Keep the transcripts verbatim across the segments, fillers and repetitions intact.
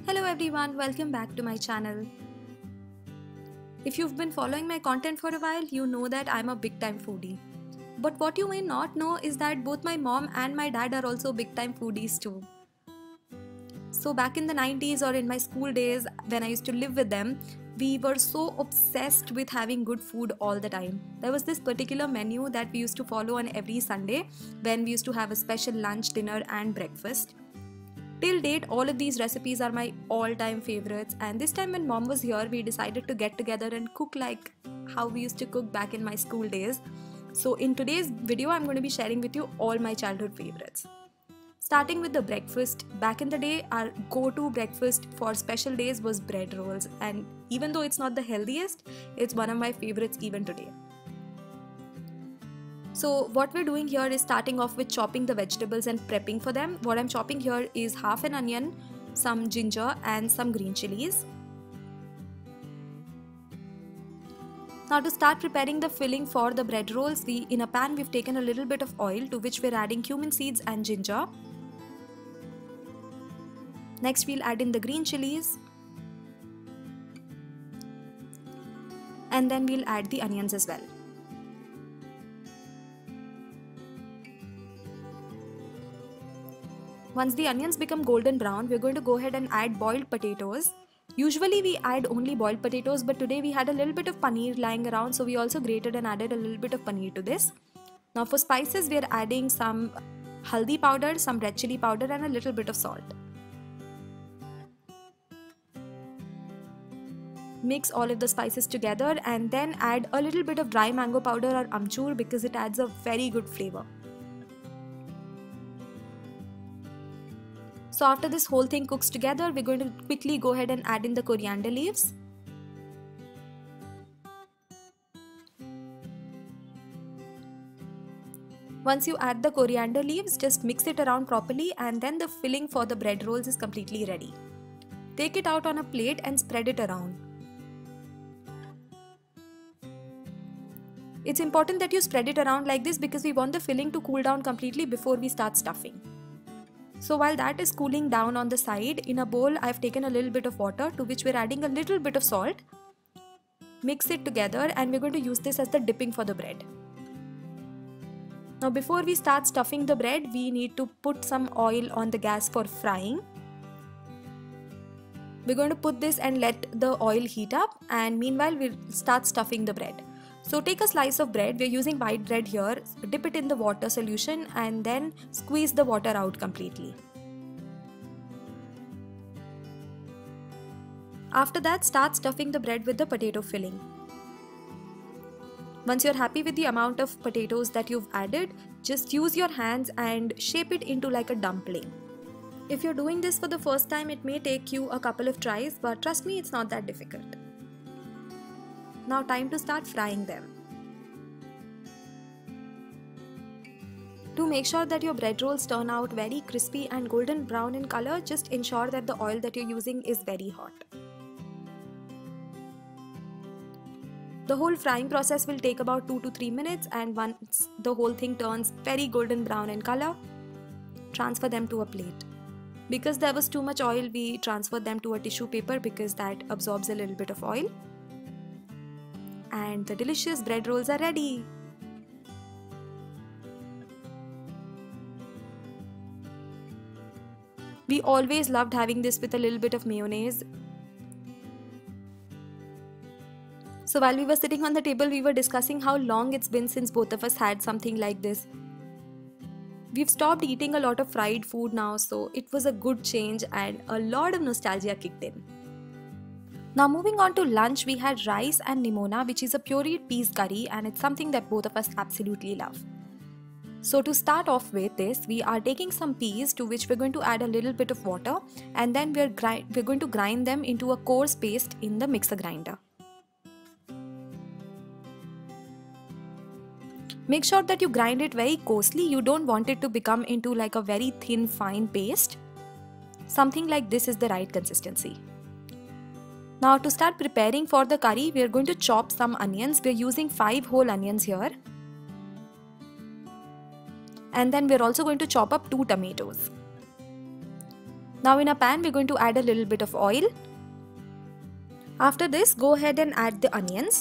Hello everyone, welcome back to my channel. If you've been following my content for a while, you know that I'm a big time foodie. But what you may not know is that both my mom and my dad are also big time foodies too. So back in the nineties or in my school days when I used to live with them, we were so obsessed with having good food all the time. There was this particular menu that we used to follow on every Sunday when we used to have a special lunch, dinner and breakfast. Till date, all of these recipes are my all-time favorites, and this time when mom was here, we decided to get together and cook like how we used to cook back in my school days. So in today's video, I'm going to be sharing with you all my childhood favorites. Starting with the breakfast, back in the day, our go-to breakfast for special days was bread rolls, and even though it's not the healthiest, it's one of my favorites even today. So what we're doing here is starting off with chopping the vegetables and prepping for them. What I'm chopping here is half an onion, some ginger and some green chilies. Now to start preparing the filling for the bread rolls, we in a pan we've taken a little bit of oil to which we're adding cumin seeds and ginger. Next we'll add in the green chilies. And then we'll add the onions as well. Once the onions become golden brown, we're going to go ahead and add boiled potatoes. Usually we add only boiled potatoes, but today we had a little bit of paneer lying around, so we also grated and added a little bit of paneer to this. Now for spices, we're adding some haldi powder, some red chili powder and a little bit of salt. Mix all of the spices together and then add a little bit of dry mango powder or amchur because it adds a very good flavor. So after this whole thing cooks together, we're going to quickly go ahead and add in the coriander leaves. Once you add the coriander leaves, just mix it around properly and then the filling for the bread rolls is completely ready. Take it out on a plate and spread it around. It's important that you spread it around like this because we want the filling to cool down completely before we start stuffing. So while that is cooling down on the side, in a bowl I've taken a little bit of water to which we're adding a little bit of salt. Mix it together and we're going to use this as the dipping for the bread. Now before we start stuffing the bread, we need to put some oil on the gas for frying. We're going to put this and let the oil heat up, and meanwhile we'll start stuffing the bread. So take a slice of bread, we're using white bread here, dip it in the water solution and then squeeze the water out completely. After that, start stuffing the bread with the potato filling. Once you're happy with the amount of potatoes that you've added, just use your hands and shape it into like a dumpling. If you're doing this for the first time, it may take you a couple of tries, but trust me, it's not that difficult. Now time to start frying them. To make sure that your bread rolls turn out very crispy and golden brown in color, just ensure that the oil that you're using is very hot. The whole frying process will take about two to three minutes, and once the whole thing turns very golden brown in color, transfer them to a plate. Because there was too much oil, we transferred them to a tissue paper because that absorbs a little bit of oil. And the delicious bread rolls are ready. We always loved having this with a little bit of mayonnaise. So while we were sitting on the table, we were discussing how long it's been since both of us had something like this. We've stopped eating a lot of fried food now, so it was a good change and a lot of nostalgia kicked in. Now moving on to lunch, we had rice and nimona, which is a pureed peas curry, and it's something that both of us absolutely love. So to start off with this, we are taking some peas to which we're going to add a little bit of water, and then we're, grind, we're going to grind them into a coarse paste in the mixer grinder. Make sure that you grind it very coarsely. You don't want it to become into like a very thin fine paste. Something like this is the right consistency. Now to start preparing for the curry, we are going to chop some onions. We are using five whole onions here. And then we are also going to chop up two tomatoes. Now in a pan we're going to add a little bit of oil. After this, go ahead and add the onions.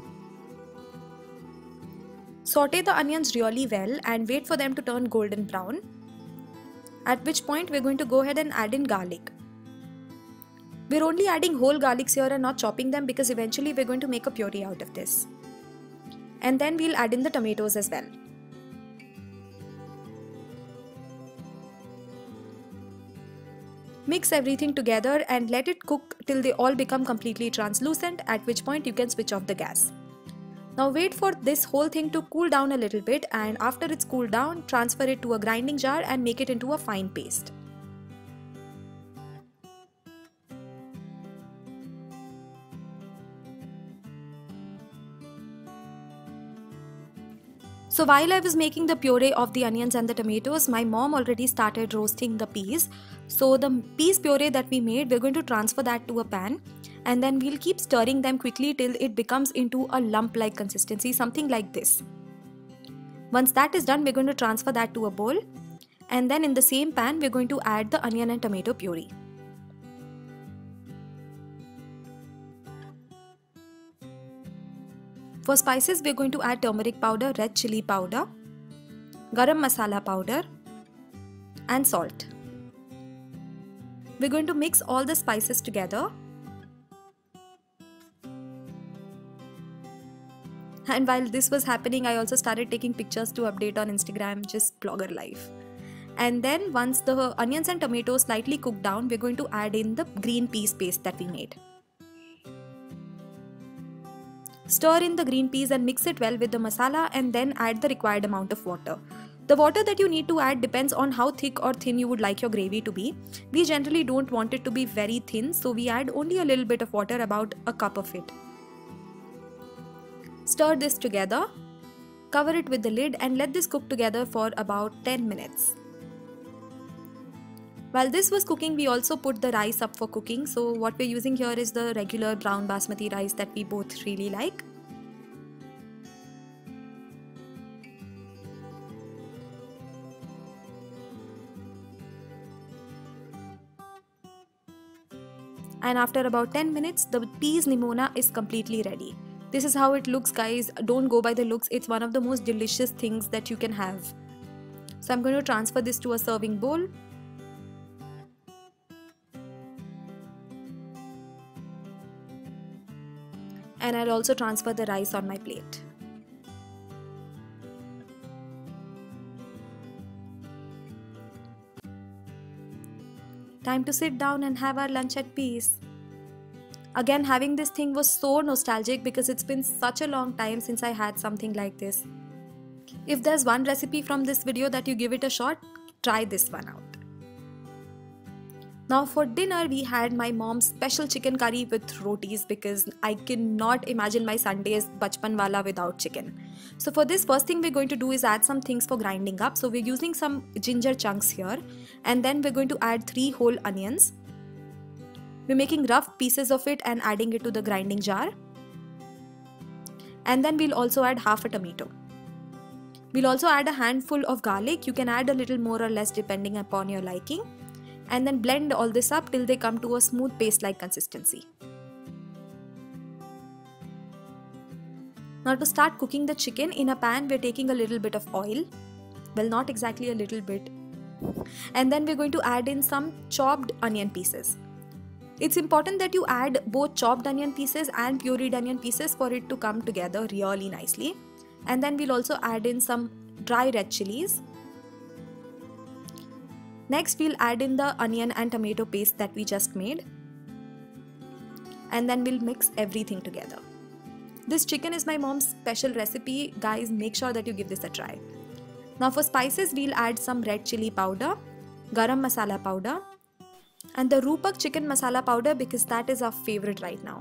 Saute the onions really well and wait for them to turn golden brown. At which point we're going to go ahead and add in garlic. We're only adding whole garlics here and not chopping them because eventually we're going to make a puree out of this. And then we'll add in the tomatoes as well. Mix everything together and let it cook till they all become completely translucent, at which point you can switch off the gas. Now wait for this whole thing to cool down a little bit, and after it's cooled down, transfer it to a grinding jar and make it into a fine paste. So while I was making the puree of the onions and the tomatoes, my mom already started roasting the peas. So the peas puree that we made, we're going to transfer that to a pan, and then we'll keep stirring them quickly till it becomes into a lump-like consistency, something like this. Once that is done, we're going to transfer that to a bowl, and then in the same pan, we're going to add the onion and tomato puree. For spices, we're going to add turmeric powder, red chili powder, garam masala powder, and salt. We're going to mix all the spices together. And while this was happening, I also started taking pictures to update on Instagram, just blogger life. And then once the onions and tomatoes slightly cook down, we're going to add in the green peas paste that we made. Stir in the green peas and mix it well with the masala, and then add the required amount of water. The water that you need to add depends on how thick or thin you would like your gravy to be. We generally don't want it to be very thin, so we add only a little bit of water, about a cup of it. Stir this together, cover it with the lid and let this cook together for about ten minutes. While this was cooking, we also put the rice up for cooking. So what we're using here is the regular brown basmati rice that we both really like. And after about ten minutes, the peas nimona is completely ready. This is how it looks, guys. Don't go by the looks. It's one of the most delicious things that you can have. So I'm going to transfer this to a serving bowl. And I'll also transfer the rice on my plate. Time to sit down and have our lunch at peace. Again, having this thing was so nostalgic because it's been such a long time since I had something like this. If there's one recipe from this video that you give it a shot, try this one out. Now for dinner, we had my mom's special chicken curry with rotis because I cannot imagine my Sundays bachpan wala without chicken. So for this, first thing we're going to do is add some things for grinding up. So we're using some ginger chunks here, and then we're going to add three whole onions. We're making rough pieces of it and adding it to the grinding jar. And then we'll also add half a tomato. We'll also add a handful of garlic. You can add a little more or less depending upon your liking. And then blend all this up till they come to a smooth paste-like consistency. Now to start cooking the chicken, in a pan we're taking a little bit of oil. Well, not exactly a little bit. And then we're going to add in some chopped onion pieces. It's important that you add both chopped onion pieces and pureed onion pieces for it to come together really nicely. And then we'll also add in some dry red chilies. Next, we'll add in the onion and tomato paste that we just made. And then we'll mix everything together. This chicken is my mom's special recipe. Guys, make sure that you give this a try. Now for spices, we'll add some red chili powder, garam masala powder, and the Rupak chicken masala powder because that is our favorite right now.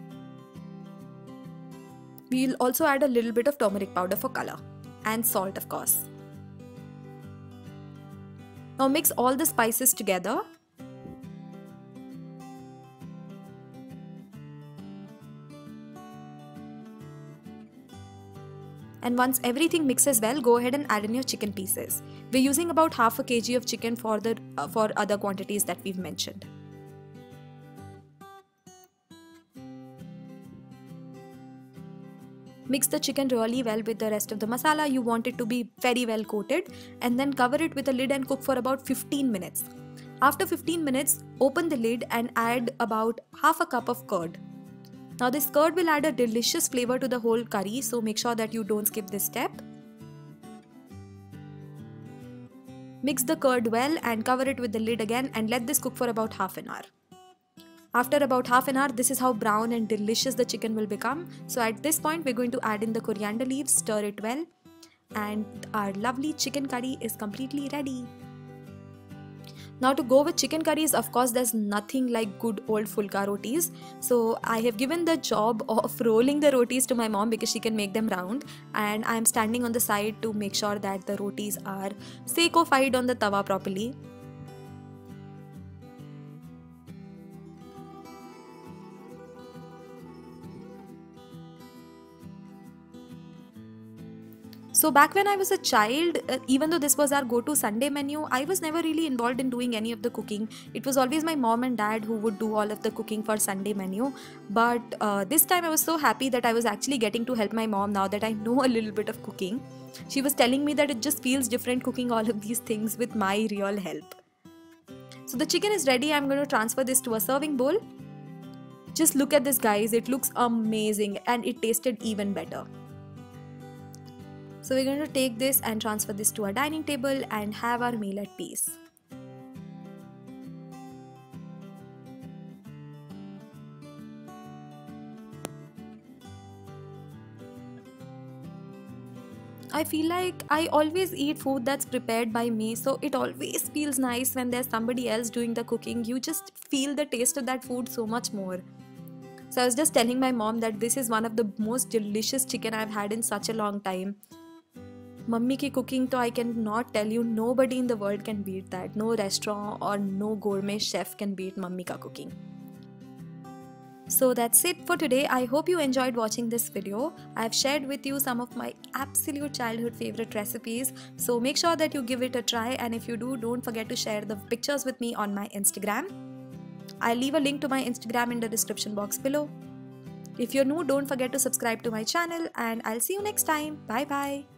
We'll also add a little bit of turmeric powder for color, and salt of course. Now mix all the spices together. And once everything mixes well, go ahead and add in your chicken pieces. We're using about half a kg of chicken for the uh, for other quantities that we've mentioned. Mix the chicken really well with the rest of the masala. You want it to be very well coated, and then cover it with a lid and cook for about fifteen minutes. After fifteen minutes, open the lid and add about half a cup of curd. Now this curd will add a delicious flavor to the whole curry, so make sure that you don't skip this step. Mix the curd well and cover it with the lid again and let this cook for about half an hour. After about half an hour, this is how brown and delicious the chicken will become. So at this point, we're going to add in the coriander leaves, stir it well, and our lovely chicken curry is completely ready. Now to go with chicken curries, of course, there's nothing like good old fulka rotis. So I have given the job of rolling the rotis to my mom because she can make them round, and I'm standing on the side to make sure that the rotis are seco-fied on the tawa properly. So back when I was a child, uh, even though this was our go-to Sunday menu, I was never really involved in doing any of the cooking. It was always my mom and dad who would do all of the cooking for Sunday menu. But uh, this time I was so happy that I was actually getting to help my mom now that I know a little bit of cooking. She was telling me that it just feels different cooking all of these things with my real help. So the chicken is ready. I'm going to transfer this to a serving bowl. Just look at this, guys. It looks amazing and it tasted even better. So we're going to take this and transfer this to our dining table and have our meal at peace. I feel like I always eat food that's prepared by me, so it always feels nice when there's somebody else doing the cooking. You just feel the taste of that food so much more. So I was just telling my mom that this is one of the most delicious chicken I've had in such a long time. Mummy ki cooking, to I cannot tell you, nobody in the world can beat that. No restaurant or no gourmet chef can beat mummy ka cooking. So that's it for today. I hope you enjoyed watching this video. I've shared with you some of my absolute childhood favorite recipes. So make sure that you give it a try, and if you do, don't forget to share the pictures with me on my Instagram. I'll leave a link to my Instagram in the description box below. If you're new, don't forget to subscribe to my channel, and I'll see you next time. Bye bye.